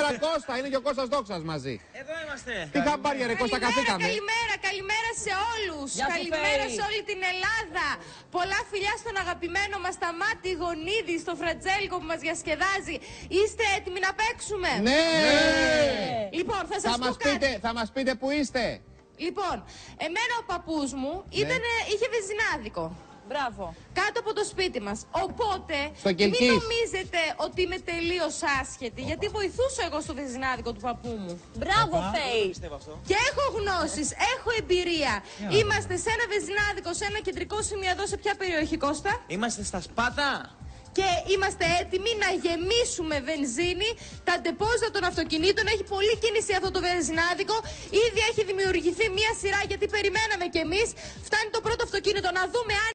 Καλημέρα Κώστα, είναι και ο Κώστας Δόξας μαζί. Εδώ είμαστε. Τι χαμπάρια ρε Κώστα, καθήκαμε. Καλημέρα σε όλους. Καλημέρα σε όλη την Ελλάδα. Πολλά φιλιά στον αγαπημένο μας Σταμάτη Γονίδη, στο Φρατζέλικο που μας διασκεδάζει. Είστε έτοιμοι να παίξουμε? Ναι! Λοιπόν, θα σας πω κάτι. Θα μας πείτε που είστε. Λοιπόν, εμένα ο παππούς μου είχε βενζινάδικο. Μπράβο. Κάτω από το σπίτι μας. Οπότε, μην νομίζετε ότι είμαι τελείως άσχετη, γιατί βοηθούσα εγώ στο βενζινάδικο του παππού μου. Μπράβο, Φέη. Και έχω γνώσεις, έχω εμπειρία. Είμαστε σε ένα βενζινάδικο, σε ένα κεντρικό σημείο εδώ, σε ποια περιοχή, Κώστα? Είμαστε στα Σπάτα. Και είμαστε έτοιμοι να γεμίσουμε βενζίνη τα ντεπόζιτα των αυτοκινήτων. Έχει πολλή κίνηση αυτό το βενζινάδικο. Ήδη έχει δημιουργηθεί μια σειρά, γιατί περιμέναμε κι εμείς. Φτάνει το πρώτο αυτοκίνητο, να δούμε αν